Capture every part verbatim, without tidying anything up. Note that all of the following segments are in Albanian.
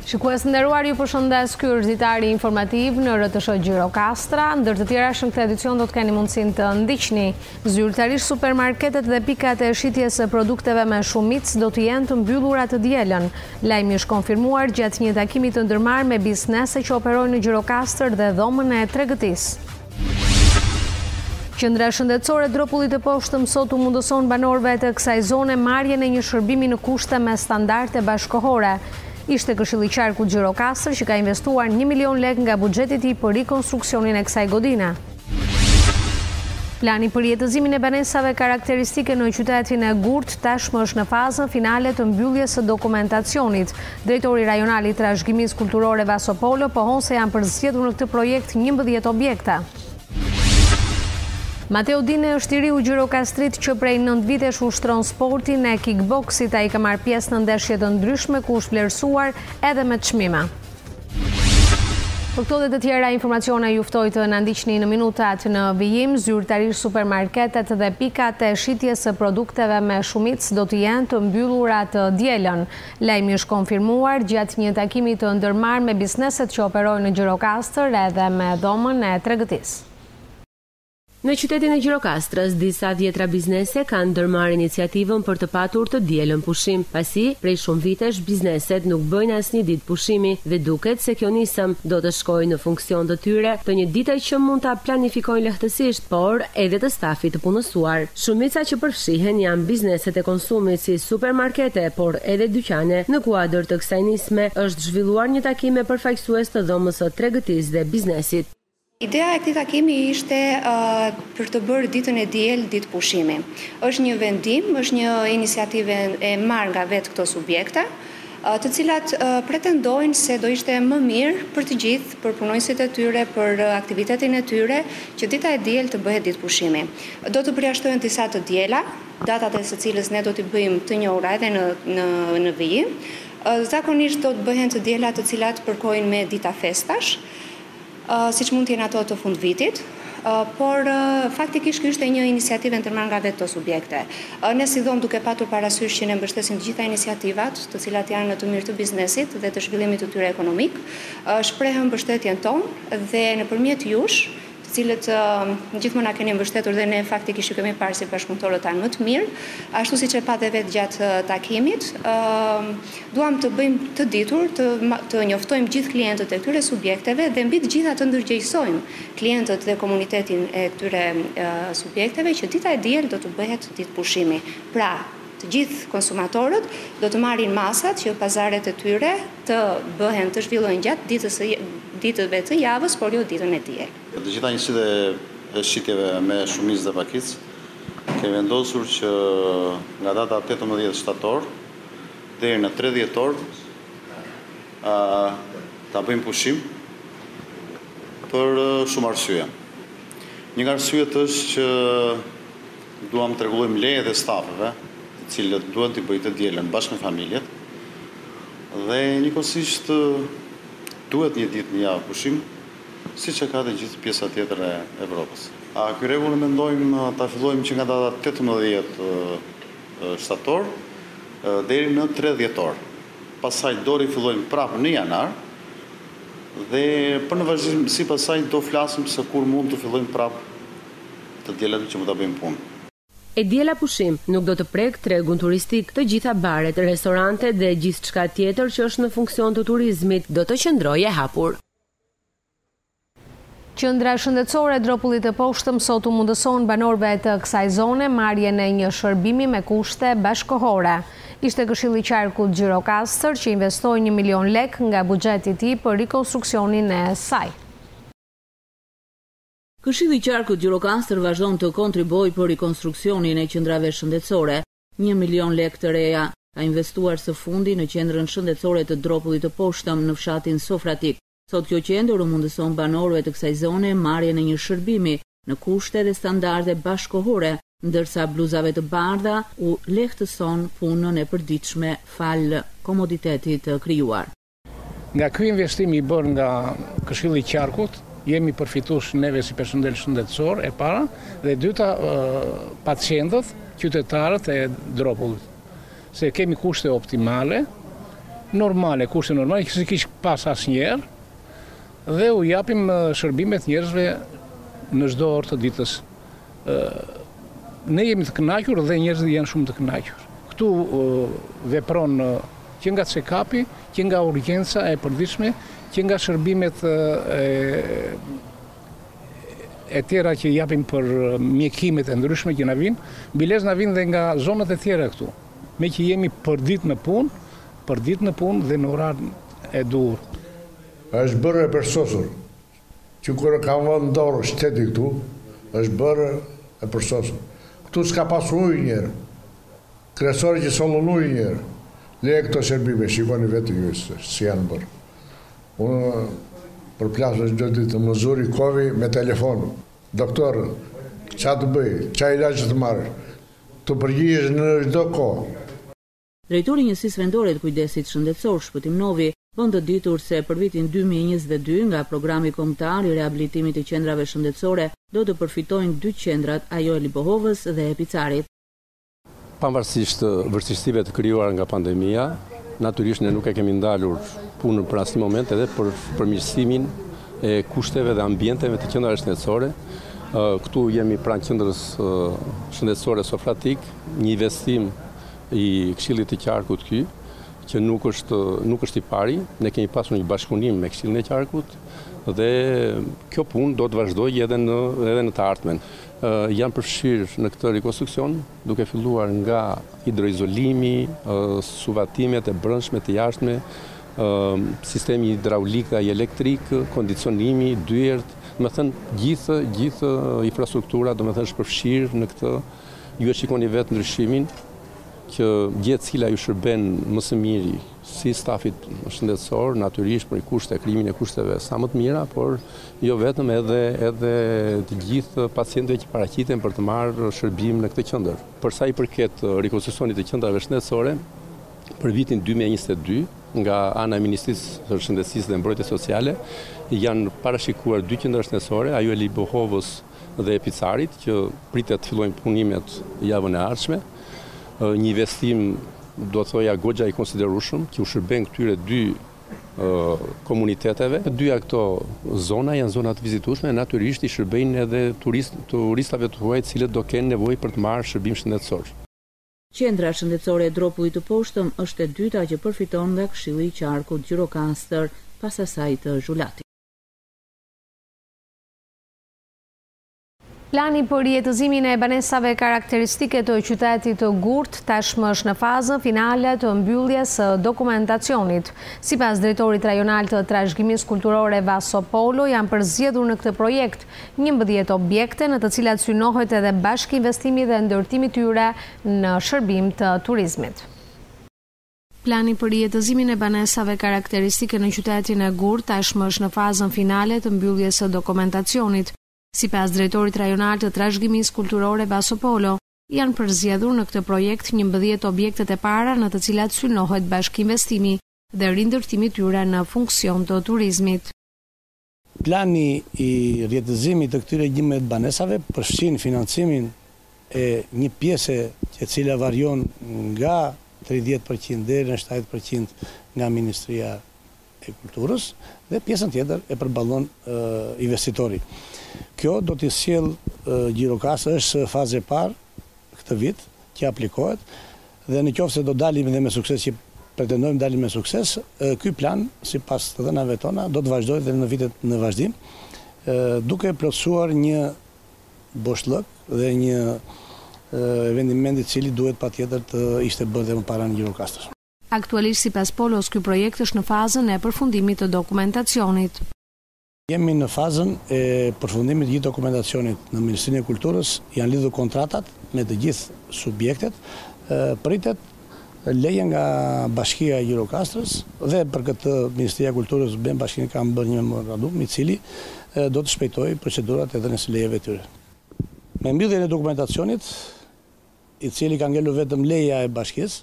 Shikues të nderuar, ju përshëndes, ky është ditari informativ në R T S Gjirokastra. Ndër të tjera në këtë edicion do të keni mundësinë të ndiqni. Zyrtarisht supermarketet dhe pikat e shitjes së produkteve me shumicë do të jenë të mbyllura të dielën. Lajmi është konfirmuar gjatë një takimi të ndërmarrë me biznese që operojnë në Gjirokastër dhe dhomën e tregëtisë. Qendra shëndetësore Dropulli të Poshtëm sot u mundëson banorëve të kësaj zone marrjen e një shërbimi në kushte me standarde bashkëkohore. Ishte Këshilli i Qarkut Gjirokastër që ka investuar një milion lekë nga buxheti i tij për rikonstruksionin e kësaj godine. Plani për jetëzimin e banesave karakteristike në qytetin e Gurt tashmë është në fazën finale të mbylljes së dokumentacionit. Drejtori rajonal i trashëgimisë kulturore Vaso Polo pohon se janë përzgjedhur në këtë projekt njëmbëdhjetë objekte. Mateo Dine është i riu Gjirokastrit që prej nëntë vitesh ushtron sportin e kickboksit. Ai ka marrë pjesë në ndeshje të ndryshme ku është vlerësuar edhe me çmime. Për këto dhe të tjera informacione ju ftoj të na ndiqni në minutat në vijim. Zyrtarisht supermarketet dhe pikat e shitjes së produkteve me shumicë do të jenë të mbyllura të dielën. Lajmi është konfirmuar gjatë një takimi të ndërmarrë me bizneset që operojnë në Gjirokastër edhe me dhomën e tregëtisë. Në qytetin e Gjirokastrës, disa dhjetra biznese kanë ndërmarrë iniciativën për të patur të dielën pushim, pasi prej shumë vitesh bizneset nuk bëjnë asnjë ditë pushimi dhe duket se kjo nisëm do të shkojë në funksion të tyre të një dite që mund ta planifikojnë lehtësisht, por edhe të stafit të punësuar. Shumica që përfshihen janë bizneset e konsumit si supermarkete, por edhe dyqane. Në kuadër të kësaj nisme është zhvilluar një takim me përfaqësues të dhomës së tregëtisë dhe biznesit. Idea e këtij takimi ishte uh, për të bërë ditën e diel ditë pushimi. Është një vendim, është një iniciativë e marrë nga vetë këto subjekte, uh, të cilat uh, pretendojnë se do ishte më mirë për të gjithë, për punonjësit e tyre, për uh, aktivitetin e tyre, që dita e diel të bëhet ditë pushimi. Do të përjashtojnë disa të diela, datat e së cilës ne do t'i bëjmë të njohura edhe në në, në vijim. Uh, zakonisht do të bëhen të diela të cilat përkojnë me dita festash. Uh, si që mund t'jenë ato të fund vitit, uh, por uh, faktikisht kjo është një iniciativë ndërmarrë nga vetë të subjekte. Uh, ne si dhomë duke patur parasysh që ne mbështesim të gjitha iniciativat, të cilat janë në të mirë të biznesit dhe të zhvillimit të tyre ekonomik, uh, shprehëm mbështetjen tonë dhe nëpërmjet jush, të cilët uh, gjithmonë na keni mbështetur dhe ne faktikisht ju kemi parë si bashkëpunëtorë tanë më të mirë, ashtu siç e patë vetë gjatë uh, takimit, uh, duam të bëjmë të ditur, të, të njoftojmë gjithë klientët e këtyre subjekteve dhe mbi të gjitha të ndërgjegjësojmë klientët dhe komunitetin e këtyre uh, subjekteve që dita e diel do të bëhet ditë pushimi. Pra, të gjithë konsumatorët do të marrin masat që pazaret e tyre të bëhen të zhvillojnë gjatë ditës ditëve të javës, por jo ditën e diel. Të gjitha njësitë e shitjeve me shumicë dhe pakicë, kemi vendosur që nga data tetëmbëdhjetë shtator deri në tridhjetë dhjetor ta bëjmë pushim për shumë arsye. Një nga arsyet është që duam të rregullojmë lejet e stafeve, të cilët duhen të bëjnë të dielën bashkë me familjet, dhe njëkohësisht duhet një ditë një javë pushim, siç e ka dhe gjithë pjesa tjetër e Evropës. A ky rregull mendojmë ta fillojmë që nga data tetëmbëdhjetë shtator deri në tridhjetë dhjetor. Pastaj do rifillojmë prapë në janar dhe për në vazhdim si pasaj do flasim se kur mund të fillojmë prapë të dielën që mund ta bëjmë punë. E diela pushim nuk do të prek tregun turistik, të gjitha baret, restorante dhe gjithçka tjetër që është në funksion të turizmit do të qëndrojë e hapur. Qendra shëndetësore Dropulli të Poshtëm sot u mundëson banorëve të kësaj zone marrjen e një shërbimi me kushte bashkëkohore. Ishte Këshilli i Qarkut Gjirokastër që investoi një milion lekë nga buxheti i tij për rikonstruksionin e saj. Këshilli i Qarkut Gjirokastër vazhdon të kontribuojë për rikonstruksionin e qendrave shëndetësore. Një milion lekë të reja ka investuar së fundi në qendrën shëndetësore të Dropullit të Poshtëm në fshatin Sofratik. Sot kjo qendër u mundëson banorëve të kësaj zone marrjen e një shërbimi në kushte dhe standarde bashkëkohore, ndërsa bluzave të bardha u lehtëson punën e përditshme fal komoditetit të krijuar. Nga ky investim i bërë nga Këshilli i Qarkut, jemi përfitues neve si personel shëndetësor e para dhe e dyta pacientët, qytetarët e Dropullit. Se kemi kushte optimale normale, kushte normale, që si kishë pas asnjëherë, dhe u japim shërbimet njerëzve në çdo orë të ditës. Ne jemi të kënaqur dhe njerëzit janë shumë të kënaqur. Këtu vepron që nga check-upi, që nga urgjenca e përditshme, që nga shërbimet e, e tjera që japim për mjekimet e ndryshme që na vinë, bilez na vinë dhe nga zonat e tjera këtu. Me që jemi për ditë në punë, për ditë në punë dhe në orarën e duhur. Është bërë e përsosur, që kërë ka vënë dorë shteti këtu, është bërë e përsosur. Këtu s'ka pasur ujë njerë, kresori që sollën ujë njerë, le këto shërbime, shikoni vetë ju si janë bërë. Unë përplasë çdo ditë të mëzuri kovi me telefonu. Doktor, qa të bëj, qa ilaqë të marrë, të përgjigjesh në çdo kohë. Drejtori i Njësisë Vendore të Kujdesit Shëndetësor, Shpëtim Novi, bën të ditur se për vitin dy mijë e njëzet e dy nga programi kombëtar i riabilitimit të qendrave shëndetësore do të përfitojnë dy qendrat, ajo e Libohovës dhe e Picarit. Pavarësisht vështirësive të krijuara nga pandemia, natyrisht ne nuk e kemi ndalur punën për asnjë moment edhe për përmirësimin e kushteve dhe ambienteve të qendrave shëndetësore. Këtu jemi pranë qendrës shëndetësore Sofratik, një investim i Këshillit të Qarkut ky, që nuk është nuk është i pari. Ne kemi pasur një bashkëpunim me Këshillin e Qarkut dhe kjo punë do të vazhdojë edhe në edhe në të ardhmen. Uh, janë përfshirë në këtë rekonstruksion, duke filluar nga hidroizolimi, uh, suvatimet e brendshme të jashtme, uh, sistemi hidraulik dhe elektrik, kondicionimi, dyert, do të thënë gjithë gjithë infrastruktura do të thënë është përfshirë në këtë. Ju e shikoni vetë ndryshimin që gjithë cila ju shërben më së miri si stafit shëndetësor, natyrisht për kushte krimin e kushteve sa më të mira, por jo vetëm edhe edhe të gjithë pacientëve që paraqiten për të marrë shërbim në këtë qendër. Për sa i përket rekonstruksionit të qendrave shëndetësore, për vitin dy mijë e njëzet e dy, nga ana e Ministrisë së Shëndetësisë dhe Mbrojtjes Sociale, janë parashikuar dy qendra shëndetësore, ajo e Libohovës dhe e Picarit, që pritet të fillojnë punimet javën e ardhshme. Një investim, do të thoja, goxha i konsiderueshëm, që u shërben këtyre dy uh, komuniteteve. Të dyja këto zona janë zona të vizitueshme, natyrisht i shërbejnë edhe turist, turistave të huaj, të cilët do kenë nevojë për të marrë shërbim shëndetësor. Qendra shëndetësore e Dropullit të Poshtëm është e dyta që përfiton nga Këshilli i Qarkut Gjirokastër pas asaj të Zhulatit. Plani për jetëzimin e banesave karakteristike të qytetit të Gurt tashmë është në fazën finale të mbylljes së dokumentacionit. Sipas drejtorit rajonal të trashëgimisë kulturore Vaso Polo, janë përzgjedhur në këtë projekt njëmbëdhjetë objekte në të cilat synohet edhe bashkëinvestimi dhe ndërtimi i tyre në shërbim të turizmit. Plani për jetëzimin e banesave karakteristike në qytetin e Gurt tashmë është në fazën finale të mbylljes së dokumentacionit. Sipas drejtorit rajonal të trashëgimisë kulturore Vaso Polo, janë përzgjedhur në këtë projekt njëmbëdhjetë objektet e para në të cilat synohet bashkëinvestimi dhe rindërtimi i tyre në funksion të turizmit. Plani i rjetëzimit të këtyre njëmbëdhjetë banesave përfshin financimin e një pjese që cila varion nga tridhjetë përqind deri në shtatëdhjetë përqind nga Ministria e Kulturës dhe pjesën tjetër e përballon uh, investitori. Kjo do t'i sjell uh, Gjirokastra, është faza e parë këtë vit që aplikohet dhe në qoftë se do dalim dhe me sukses, që pretendojmë dalim me sukses, uh, ky plan sipas të dhënave tona do të vazhdojë edhe në vitet në vazhdim, uh, duke plotësuar një boshllëk dhe një uh, vendimend i cili duhet patjetër të ishte bërë dhe më para në Gjirokastër. Aktualisht sipas Polos, ky projekt është në fazën e përfundimit të dokumentacionit. Jemi në fazën e përfundimit të gjithë dokumentacionit në Ministrinë e Kulturës, janë lidhur kontratat me të gjithë subjektet, pritet leje nga Bashkia e Gjirokastrës dhe për këtë Ministria e Kulturës bën bashkinë ka bërë një memorandum i cili do të shpejtojë procedurat e dhënies së lejeve tyre. Me mbylljen e dokumentacionit, i cili ka ngelur vetëm leja e bashkisë,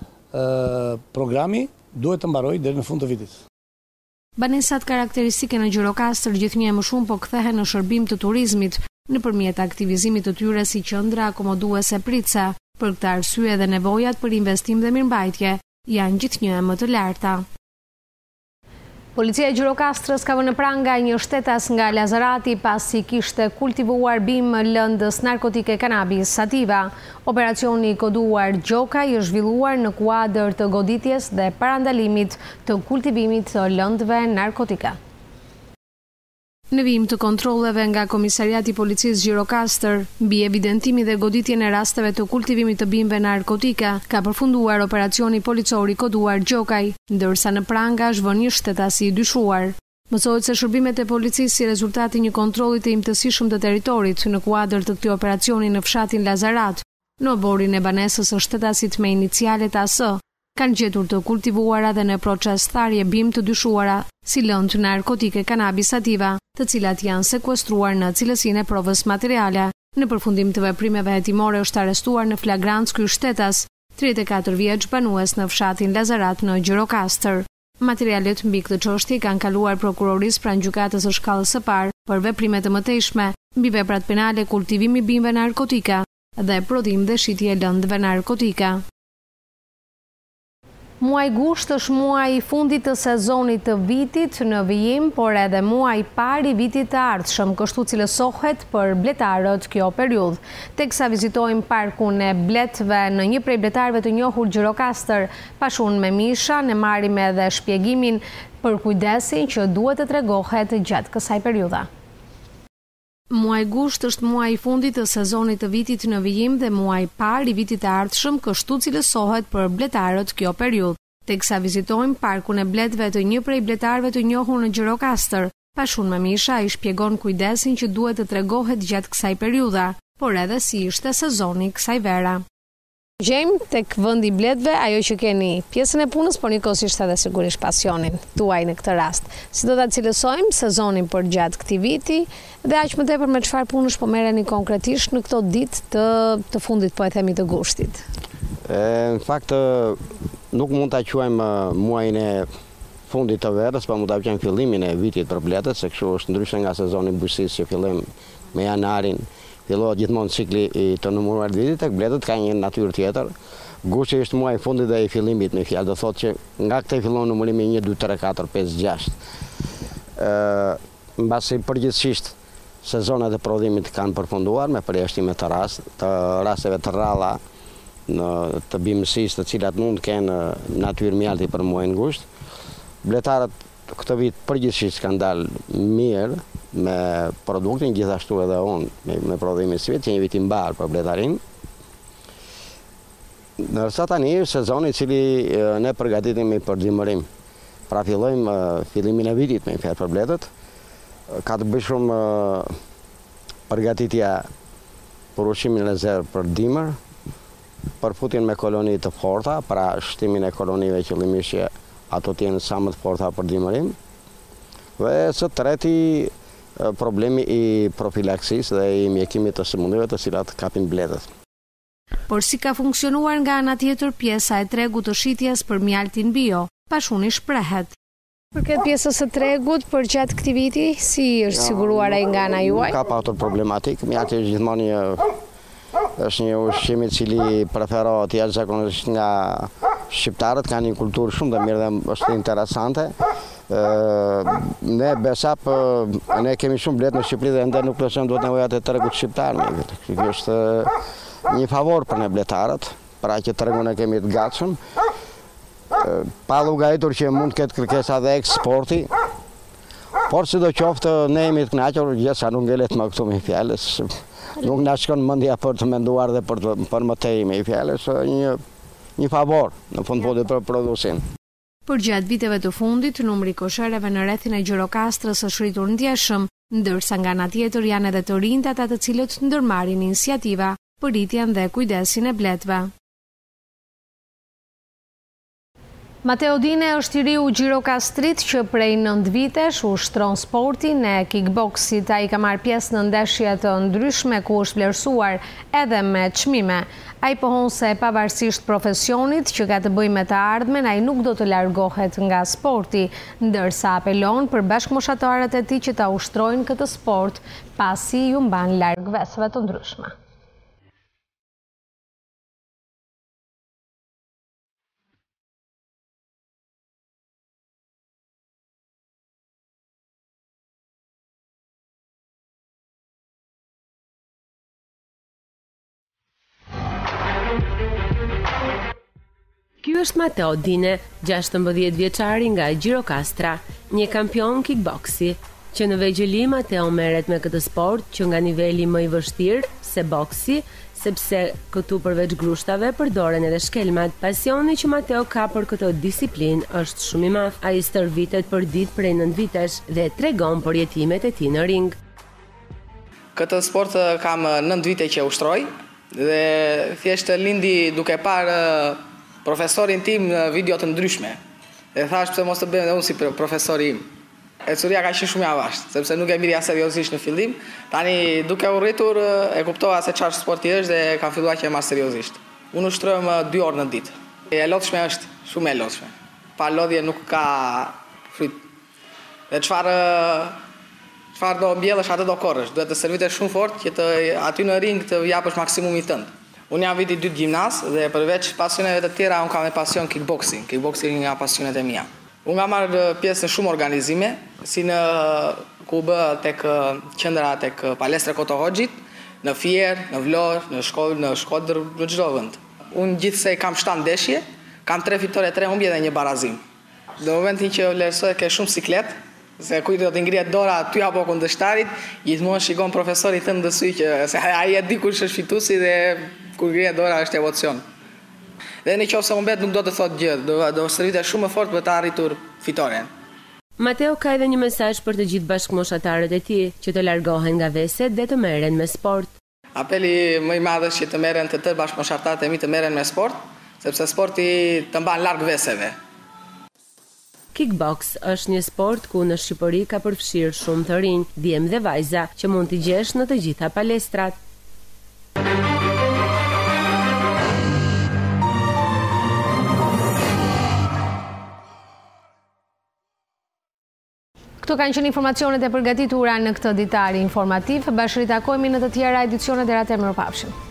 programi duhet të mbarojë deri në fund të vitit. Banesat karakteristike në Gjirokastër gjithnjë më shumë po kthehen në shërbim të turizmit nëpërmjet aktivizimit të tyre si qendra akomoduese pritse. Për këtë arsye dhe nevojat për investim dhe mirëmbajtje janë gjithnjë më të larta. Policia e Gjirokastrës ka vënë pranga një shtetas nga Lazarati pasi kishte kultivuar bimë lëndës narkotike kanabis sativa. Operacioni i koduar Gjokaj është zhvilluar në kuadër të goditjes dhe parandalimit të kultivimit të lëndëve narkotike. Në vijim të kontrolleve nga Komisariati i Policisë Gjirokastër, mbi evidentimi dhe goditjen e rasteve të kultivimit të bimëve narkotike, ka përfunduar operacioni policor i koduar Gjokaj, ndërsa në pranga është vënë një shtetasi i dyshuar. Mësohet se shërbimet e policisë si rezultati një kontrolli të imtësishëm të territorit në kuadër të këtij operacioni në fshatin Lazarat, në oborin e banesës së shtetasit me inicialet A S, kanë gjetur të kultivuara dhe në proces tharje bimë të dyshuara, si lëndë narkotike kanabis sativa, të cilat janë sekuestruar në cilësinë e provës materiale. Në përfundim të veprimeve hetimore është arrestuar në flagrancë ky shtetas, tridhjetë e katër vjeç banues në fshatin Lazarat në Gjirokastër. Materialet mbi këtë çështje kanë kaluar prokurorisë pranë gjykatës së shkallës së parë për veprime të mëtejshme mbi veprat penale kultivimi bimëve narkotike dhe prodhim dhe shitje lëndëve narkotike. Muaj gusht është muaj i fundit të sezonit të vitit në vijim, por edhe muaj i parë i vitit të ardhshëm, kështu cilësohet për bletarët kjo periudhë. Teksa vizitojmë parkun e bletëve në një prej bletarëve të njohur Gjirokastër, Pashun me Misha, ne marrim edhe shpjegimin për kujdesin që duhet të tregohet gjatë kësaj periudhe. Muaj gusht është muaj i fundit të sezonit të vitit në vijim dhe muaj i parë i vitit të ardhshëm, kështu cilësohet për bletarët kjo periudhë. Teksa vizitojmë parkun e bletëve të një prej bletarëve të njohur në Gjirokastër, Pashun me Misha i shpjegon kujdesin që duhet të tregohet gjatë kësaj periudhe, por edhe si ishte sezoni kësaj vere. Gjejmë tek vendi i bletëve ajo që keni pjesën e punës, por njëkohësisht edhe sigurisht pasionin tuaj në këtë rast. Si do ta cilësojmë sezonin për gjatë këtij viti dhe aq më tepër me çfarë punësh po merreni konkretisht në këto ditë të, të fundit, po e themi, të gushtit? E, në fakt nuk mund ta quajmë muajin e fundit të verës, pa mund ta quajmë fillimin e vitit për bletët, se kështu është ndryshe nga sezoni bujqësisë që fillojmë me janarin. Fillohet gjithmonë cikli i të numëruar vitit, tek bletët ka një natyrë tjetër. Gushti është muaji i fundit dhe i fillimit, me fjalë, do thotë që nga këtë fillon numërimi një, dy, tre, katër, pesë, gjashtë. Ë, mbasi përgjithsisht sezonat e prodhimit kanë përfunduar me përjashtime të rast, të rasteve të rralla në të bimësisë, të cilat mund të kenë natyrë mjalti për muajin gusht. Bletarët këtë vit përgjithsisht kanë dalë mirë me produktin, gjithashtu edhe unë me, me prodhimin si vit, që një vit i mbarë për bletarin. Nërsa tani sezoni i cili ne përgatitemi për dimërim. Pra fillojmë fillimin e vitit me fjalë për bletët. Ka të bëjë shumë përgatitja për ushqimin rezervë për dimër, për futjen me koloni të forta, pra shtimin e kolonive qëllimisht që ato të jenë sa më të forta për dimërim. Dhe së treti problemi i profilaksis dhe i mjekimit të sëmundjeve të cilat kapin bletët. Por si ka funksionuar nga ana tjetër pjesa e tregut të shitjes për mjaltin bio, Pashuni shprehet. Për këtë pjesës së tregut për gjatë këtij viti, si është siguruar ai nga ana juaj? Ka patur problematik, mjalti është gjithmonë një është një ushqim i cili preferohet jashtëzakonisht nga shqiptarët, kanë një kulturë shumë të mirë dhe është interesante. Ne besap, ne kemi shumë bletë në Shqipëri dhe ende nuk plotësojmë duhet nevojat e tregut shqiptar. Kjo është një favor për ne bletarët, pra që tregun e kemi të gatshëm. Pa llogaritur që mund të ketë kërkesa dhe eksporti, por sidoqoftë ne jemi të kënaqur, gjësa nuk ngelet më këtu me fjalës. Nuk na shkon mendja për të menduar dhe për të, për më tej me fjalës, një një favor në fund fundit për prodhuesin. Për gjatë viteve të fundit, numri koshereve në rrethin e Gjirokastrës është rritur ndjeshëm, ndërsa nga ana tjetër janë edhe të rinjt ata të cilët ndërmarrin iniciativa për rritjen dhe kujdesin e bletëve. Mateo Dine është i riu Gjirokastrit që prej nëntë vitesh ushtron sportin e kickboksit. Ai ka marrë pjesë në ndeshje të ndryshme ku është vlerësuar edhe me çmime. Ai pohon se pavarësisht profesionit që ka të bëjë me të ardhmen, ai nuk do të largohet nga sporti, ndërsa apelon për bashkëmoshatarët e tij që ta ushtrojnë këtë sport pasi ju mban larg vesëve të ndryshme. Ky është Mateo Dine, gjashtëmbëdhjetë vjeçari nga Gjirokastra, një kampion kickboksi, që në vegjëli Mateo merret me këtë sport që nga niveli më i vështirë se boksi, sepse këtu përveç grushtave përdoren edhe shkelmat. Pasioni që Mateo ka për këtë disiplinë është shumë i madh. Ai stërvitet për ditë prej nëntë vitesh dhe tregon për jetimet e tij në ring. Këtë sport kam nëntë vite që ushtroj dhe thjesht lindi duke parë profesorin tim në video të ndryshme. Dhe thash pse mos të bëjmë edhe unë si profesori im. E curia ka qenë shumë e avashtë, sepse nuk e mirja seriozisht në fillim. Tani duke u rritur e kuptova se çfarë sporti është dhe kam filluar që e marr seriozisht. Unë ushtroj më dy orë në ditë. E lodhshme është, shumë e lodhshme. Pa lodhje nuk ka fryt. Dhe çfarë çfarë do mbjellësh atë do korrësh. Duhet të servitesh shumë fort që të aty në ring të japësh maksimumi tënd. Unë jam viti dytë gjimnaz dhe përveç pasioneve të tjera unë kam edhe pasion kickboxing. Kickboxing nga pasionet e mia. Unë nga marrë pjesë në shumë organizime, si në ku bë tek qendra tek palestra Koto Hoxhit, në Fier, në Vlorë, në Shkodër, në Shkodër, në çdo vend. Unë gjithsej kam shtatë ndeshje, kam tre fitore, tre humbje dhe një barazim. Në momentin që vlerësoj ke shumë siklet, se kujt do të ngrihet dora aty apo kundërshtarit, gjithmonë shikon profesorit tënd në sy që se ai e di kush është fituesi dhe kur ngrihet dora është emocion. Dhe në qoftë se humbet nuk do të thotë gjë, do, do servitet shumë më fort për të arritur fitoren. Mateo ka edhe një mesazh për të gjithë bashkëmoshatarët e tij që të largohen nga veset dhe të merren me sport. Apeli më i madh është që të merren të tërë bashkëmoshatarët e mi të merren me sport, sepse sporti të mban larg veseve. Kickbox është një sport ku në Shqipëri ka përfshirë shumë të rinj, djemë dhe vajza që mund t'i gjesh në të gjitha palestrat. Këto kanë qenë informacionet e përgatitura në këtë ditar informativ. Bashkëritakojmë në të tjera edicionet e ratë e mirupafshim.